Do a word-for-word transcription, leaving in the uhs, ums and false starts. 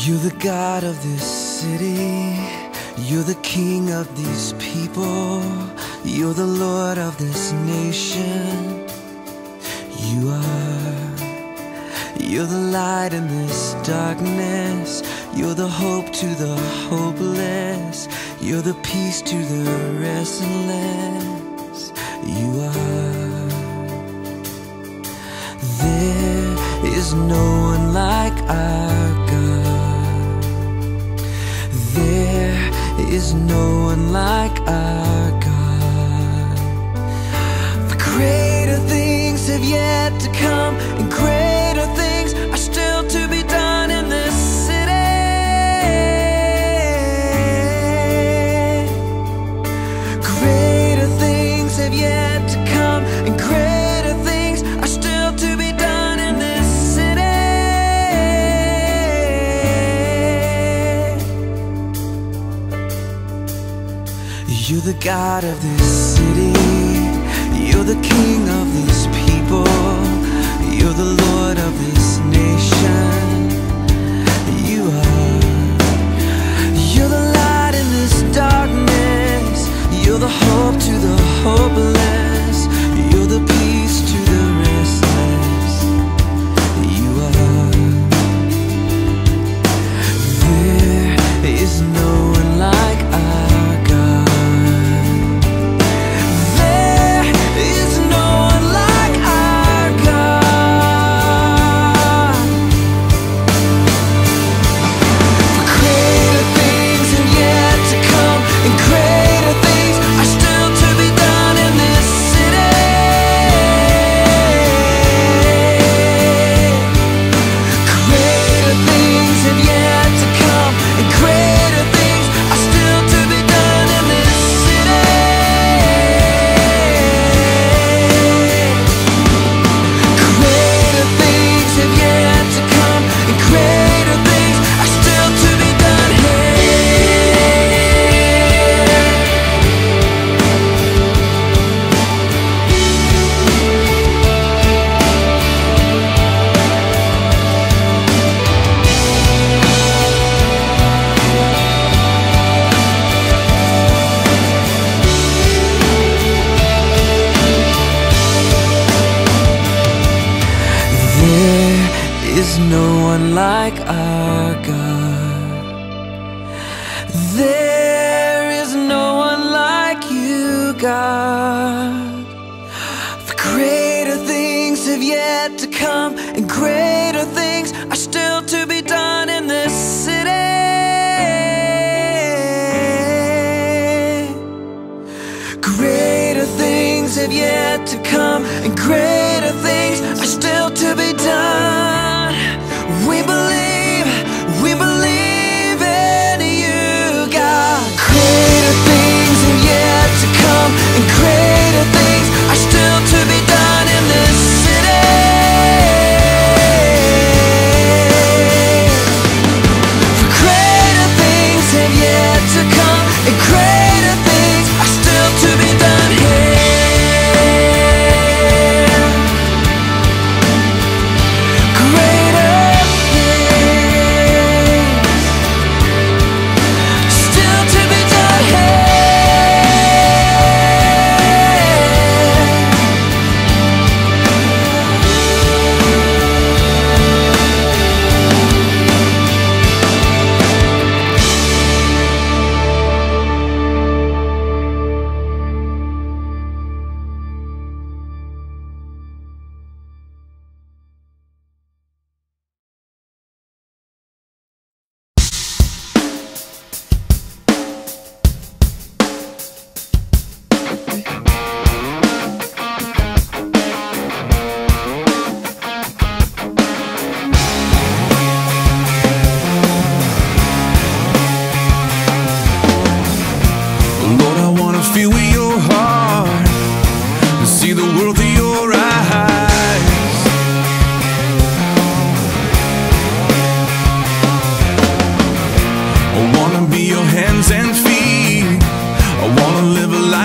You're the God of this city, you're the King of these people, you're the Lord of this nation. You are, you're the light in this darkness, you're the hope to the hopeless, you're the peace to the restless. You are. There is no one like our God. There is no one like our God. For greater things have yet to come, and greater things are still to be done in this city. Greater things have yet to come, and greater things are still to be done in this city. You're the God of this city, you're the King of these people, you're the Lord of this nation. You are, you're the light in this darkness, you're the hope to the hopeless, you're the peace to the restless. You are. There is no one like our God. There is no one like our God. For greater things have yet to come, and greater things are still to be done in this city. Greater things have yet to come, and greater things are still to be done in this city. Greater things have yet to come, and greater things are still to be done There is no one like our God. There is no one like you, God. For greater things have yet to come, and greater things are still to be done in this city. Greater things have yet to come, and greater things are still to be done. We believe, we believe in you, God. Greater things have yet to come, and greater things are still to be done in this city. For greater things have yet to come, and greater things are still to be done here. Greater things still to be done here. Lord, I wanna feel with your heart and see the world through your eyes. I wanna be your hands and feet, I wanna live a